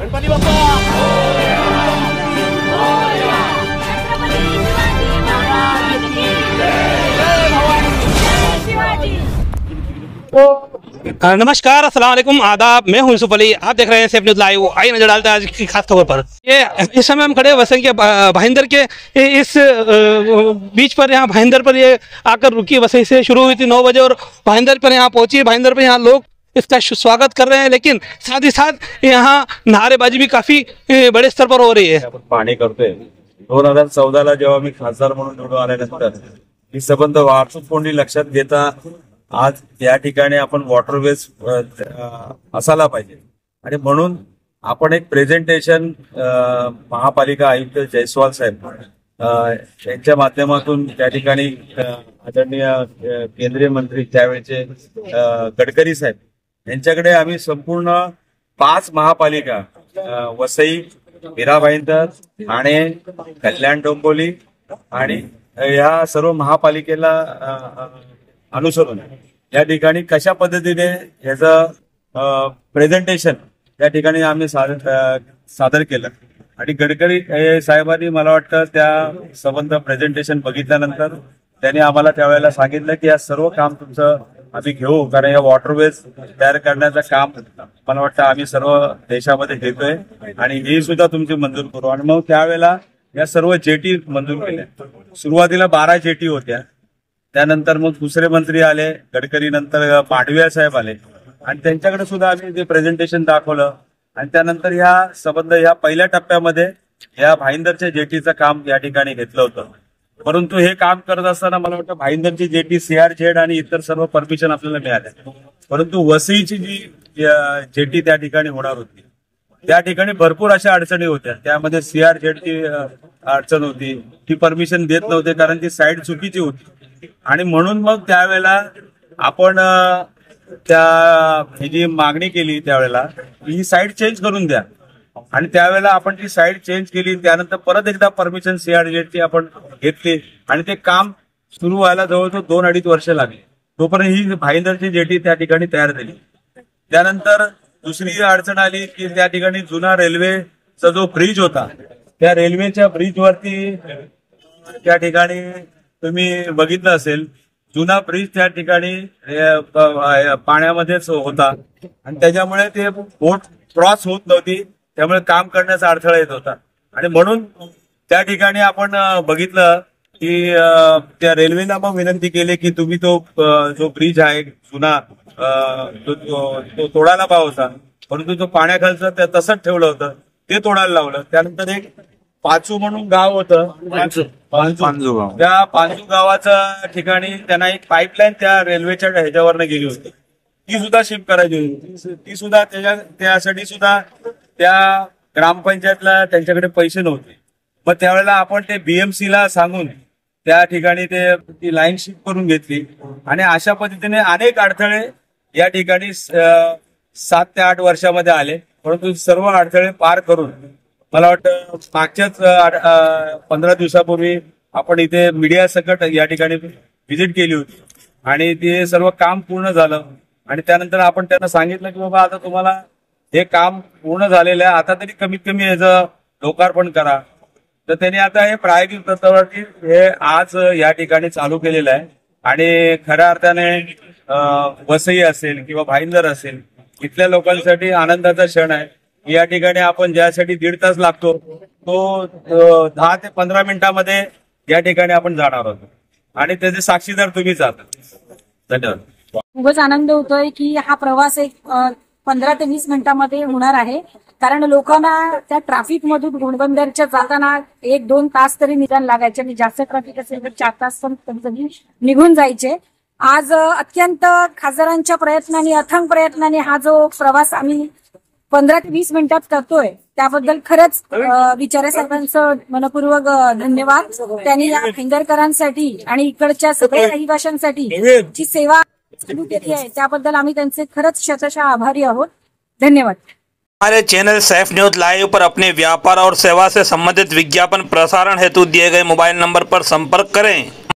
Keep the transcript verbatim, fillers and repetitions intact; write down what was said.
गणपती बाप्पा नमस्कार, अस्सलाम वालेकुम, आदाब। मैं हूं यूसुफ अली, आप देख रहे हैं सेफ न्यूज़ लाइव। आइए नजर डालते हैं आज की खास खबर पर। ये इस समय हम खड़े वसई के भाईंदर के इस बीच पर, यहाँ भाईंदर पर ये आकर रुकी। वसई से शुरू हुई थी नौ बजे और भाईंदर पर यहाँ पहुंची। भाईंदर पर यहाँ लोग इसका स्वागत कर रहे हैं, लेकिन साथ ही साथ यहाँ नारेबाजी भी काफी बड़े स्तर पर हो रही है। पाणी करतोय दोन हजार चौदाला जेव्हा मी खासदार म्हणून निवडून आल्यानंतर ही संबंध वाहतूक कोंडी लक्षात घेता आज या ठिकाणी आपण वॉटरवेज असायला पाहिजे आणि म्हणून आपण एक प्रेझेंटेशन महापालिका आयुक्त जयस्वाल साहेब यांच्या माध्यमातून त्या ठिकाणी आदरणीय केंद्रीय मंत्री त्यावेळेचे गडकरी साहेब यांच्याकडे आम्ही संपूर्ण पाच महापालिका वसई, मीरा भाईंदर, ठाणे, कल्याण डोंबिवली आणि या सर्व महापालिकेला अनुसरून या ठिकाणी कशा पद्धतीने याचं प्रेझेंटेशन या ठिकाणी आम्ही सादर केलं आणि गडकरी साहेबांनी मला वाटतं त्या संबंध प्रेझेंटेशन बघितल्यानंतर त्यांनी आम्हाला त्यावेळेला सांगितलं की या सर्व काम तुमचं आम्ही घेऊ, कारण या वॉटरवेज तयार करण्याचं काम मला वाटतं आम्ही सर्व देशामध्ये घेतोय आणि हे सुद्धा तुमची मंजूर करू। आणि मग त्यावेळेला या सर्व जेटी मंजूर केल्या। सुरुवातीला बारा जेटी होत्या, त्यानंतर मग दुसरे मंत्री आले, गडकरी नंतर पाडविया साहेब आले आणि त्यांच्याकडे सुद्धा आम्ही ते प्रेझेंटेशन दाखवलं आणि त्यानंतर ह्या संबंध या पहिल्या टप्प्यामध्ये या भाईंदरच्या जेटीचं काम या ठिकाणी घेतलं होतं। परंतु हे काम करत असताना मला वाटतं भाईंदरची जेटी, सीआरझेड आणि इतर सर्व परमिशन आपल्याला मिळाल्या, परंतु वसईची जी जेटी त्या ठिकाणी होणार होती त्या ठिकाणी भरपूर अशा अडचणी होत्या। त्यामध्ये सीआरझेडची अडचण होती, ती परमिशन देत नव्हते कारण ती साईड चुकीची होती आणि म्हणून मग त्यावेळेला आपण त्या ही जी मागणी केली त्यावेळेला ही साईड चेंज करून द्या आणि त्यावेळेला आपण ती साईड चेंज केली। त्यानंतर परत एकदा परमिशन सीआरझेडची आपण घेतली आणि ते काम सुरू व्हायला जवळजवळ दोन अडीच वर्ष लागली, तोपर्यंत ही भाईंदरची जेटी त्या ठिकाणी तयार झाली। त्यानंतर दुसरी अडचण आली की त्या ठिकाणी जुना रेल्वेचा जो ब्रिज होता त्या रेल्वेच्या ब्रिजवरती त्या ठिकाणी तुम्ही बघितलं असेल जुना ब्रिज त्या ठिकाणी पाण्यामध्येच होता आणि त्याच्यामुळे ते बोट क्रॉस होत नव्हती, त्यामुळे काम करण्याचा अडथळा येत होता आणि म्हणून त्या ठिकाणी आपण बघितलं की त्या रेल्वेला मग विनंती केली की तुम्ही तो जो ब्रिज आहे जुना तो तोडायला पाहिजे होता, परंतु तो पाण्याखालचं त्या तसंच ठेवलं होतं, ते तोडायला लावलं। त्यानंतर एक पाचू म्हणून गाव होतं, पांजू गाव, त्या पांजू गावाच्या ठिकाणी त्यांना एक पाईपलाईन त्या रेल्वेच्या ह्याच्यावरनं गेली होती, ती सुद्धा शिफ्ट करायची होती, ती सुद्धा त्याच्या त्यासाठी सुद्धा त्या ग्रामपंचायतला त्यांच्याकडे पैसे नव्हते। मग त्यावेळेला आपण ते बीएमसी ला सांगून त्या ठिकाणी ते ती लाईन शिफ्ट करून घेतली आणि अशा पद्धतीने अनेक अडथळे या ठिकाणी सात ते आठ वर्षामध्ये आले, परंतु सर्व अडथळे पार करून मला वाटतं मागच्याच पंधरा दिवसापूर्वी आपण इथे मीडिया सकट या ठिकाणी व्हिजिट केली होती आणि ते सर्व काम पूर्ण झालं आणि त्यानंतर आपण त्यांना सांगितलं की बाबा आता तुम्हाला हे काम पूर्ण झालेलं आहे, आता तरी कमीत कमी याचं लोकार्पण करा। तर त्यांनी आता हे प्रायोगिक तत्वावरती हे आज या ठिकाणी चालू केलेलं आहे आणि खऱ्या अर्थाने वसई असेल किंवा भाईंदर असेल इथल्या लोकांसाठी आनंदाचा क्षण आहे। या ठिकाणी आपण ज्यासाठी दीड तास लागतो तो दहा ते पंधरा मिनिटांमध्ये या ठिकाणी आपण जाणार आहोत आणि त्याचे साक्षीदार तुम्हीच आहात। धन्यवाद। खूपच आनंद होतोय की हा प्रवास एक पंधरा ते वीस मिनिटांमध्ये होणार आहे, कारण लोकांना त्या ट्रॅफिक मधून घोडबंदरच्या जाताना एक दोन तास तरी निदान लागायचे आणि जास्त ट्रॅफिक असेल तर चार तास पण निघून जायचे। आज अत्यंत खासदारांच्या प्रयत्नांनी, अथक प्रयत्नांनी हा जो प्रवास आम्ही पंधरा ते वीस मिनिटात करतोय त्याबद्दल खरंच विचारे साहेबांचं मनपूर्वक धन्यवाद। त्यांनी या भाईंदरकरांसाठी आणि इकडच्या सगळ्या रहिवाशांसाठी जी सेवा सुरू केली आहे त्याबद्दल आम्ही त्यांचे खरंच शतशः आभारी आहोत। धन्यवाद। हमारे चैनल सेफ न्यूज लाइव पर अपने व्यापार और सेवा से संबंधित विज्ञापन प्रसारण हेतु दिए गए मोबाइल नंबर पर संपर्क करें।